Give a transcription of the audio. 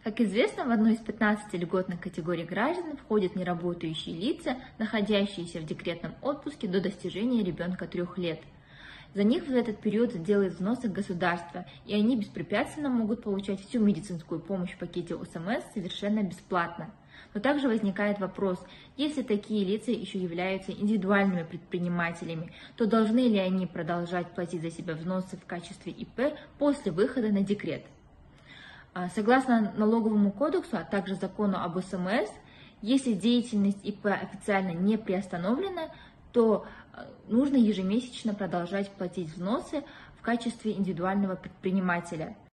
Как известно, в одну из 15 льготных категорий граждан входят неработающие лица, находящиеся в декретном отпуске до достижения ребенка 3 лет. За них в этот период делает взносы государство, и они беспрепятственно могут получать всю медицинскую помощь в пакете ОСМС совершенно бесплатно. Но также возникает вопрос, если такие лица еще являются индивидуальными предпринимателями, то должны ли они продолжать платить за себя взносы в качестве ИП после выхода на декрет? Согласно налоговому кодексу, а также закону об ОСМС, если деятельность ИП официально не приостановлена, то нужно ежемесячно продолжать платить взносы в качестве индивидуального предпринимателя.